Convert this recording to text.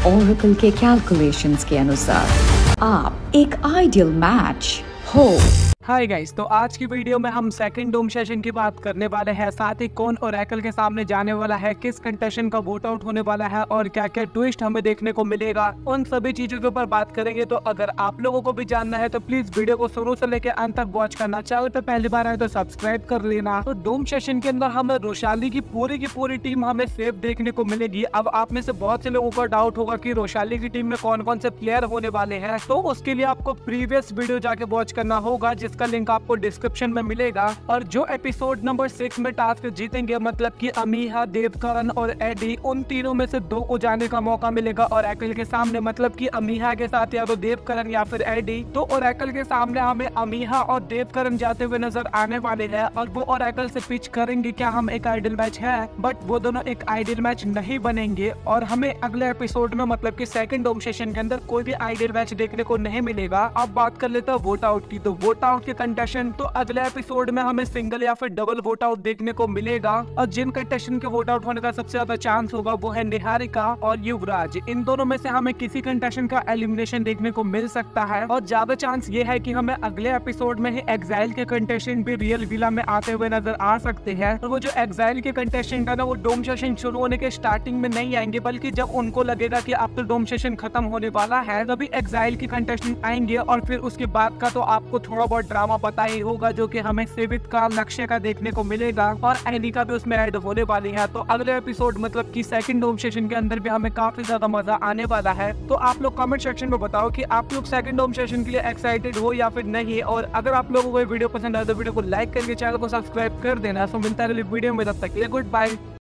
Oracle के calculations के अनुसार आप एक आइडियल मैच हो। हाय गाइस, तो आज की वीडियो में हम सेकंड डोम सेशन की बात करने वाले हैं। साथ ही कौन ओरेकल के सामने जाने वाला है, किस कंटेस्टेंट का वोट आउट होने वाला है और क्या क्या ट्विस्ट हमें देखने को मिलेगा, उन सभी चीजों के ऊपर बात करेंगे। तो अगर आप लोगों को भी जानना है तो प्लीज वीडियो को शुरू से लेकर अंत तक वॉच करना। चैनल पे पहली बार आए तो सब्सक्राइब कर लेना। तो डोम सेशन के अंदर हमें रोशाली की पूरी टीम हमें सेफ देखने को मिलेगी। अब आप में से बहुत से लोगों को डाउट होगा कि रोशाली की टीम में कौन कौन से प्लेयर होने वाले हैं, तो उसके लिए आपको प्रीवियस वीडियो जाके वॉच करना होगा, जिसका लिंक आपको डिस्क्रिप्शन में मिलेगा। और जो एपिसोड नंबर 6 में टास्क जीतेंगे, मतलब कि अमीहा, देवकरण और एडी, उन तीनों में से 2 को जाने का मौका मिलेगा ओरेकल के सामने। मतलब कि अमीहा के साथ या तो देवकरण या फिर एडी। तो ओरेकल के सामने हमें अमीहा और देवकरण जाते हुए नजर आने वाले हैं और वो ओरेकल से पिच करेंगे क्या हम एक आइडियल मैच है, बट वो दोनों एक आइडियल मैच नहीं बनेंगे और हमें अगले एपिसोड में, मतलब कि सेकंड डोम सेशन के अंदर कोई भी आइडियल मैच देखने को नहीं मिलेगा। अब बात कर लेते हैं वोट आउट की। तो वोट आउट के कंटेस्टेंट तो अगले एपिसोड में हमें सिंगल या फिर डबल वोट आउट देखने को मिलेगा। और जिन कंटेस्टेंट के वोट आउट होने का सबसे ज्यादा चांस होगा वो है निहारिका और युवराज। इन दोनों में से हमें किसी कंटेस्टेंट का एलिमिनेशन देखने को मिल सकता है और ज्यादा चांस ये है कि हमें अगले एपिसोड में ही एग्जाइल के कंटेस्टेंट भी रियल विला में आते हुए नजर आ सकते हैं। और वो जो एग्जाइल के कंटेस्टेंट है ना, वो डोम सेशन शुरू होने के स्टार्टिंग में नहीं आएंगे, बल्कि जब उनको लगेगा कि अब तो डोम सेशन खत्म होने वाला है, तभी एग्जाइल के कंटेस्टेंट आएंगे। और फिर उसके बाद का तो आपको थोड़ा बहुत ड्रामा पता ही होगा, जो कि हमें सेवित का, लक्ष्य का देखने को मिलेगा और एनी का भी उसमें ऐड होने वाली है। तो अगले एपिसोड, मतलब कि सेकंड डोम सेशन के अंदर भी हमें काफी ज्यादा मजा आने वाला है। तो आप लोग कमेंट सेक्शन में बताओ कि आप लोग सेकंड डोम सेशन के लिए एक्साइटेड हो या फिर नहीं। और अगर आप लोगों को ये वीडियो पसंद आए तो वीडियो को लाइक करके चैनल को सब्सक्राइब कर देना। सो मिलता है अगली वीडियो में, तब तक के लिए गुड बाय।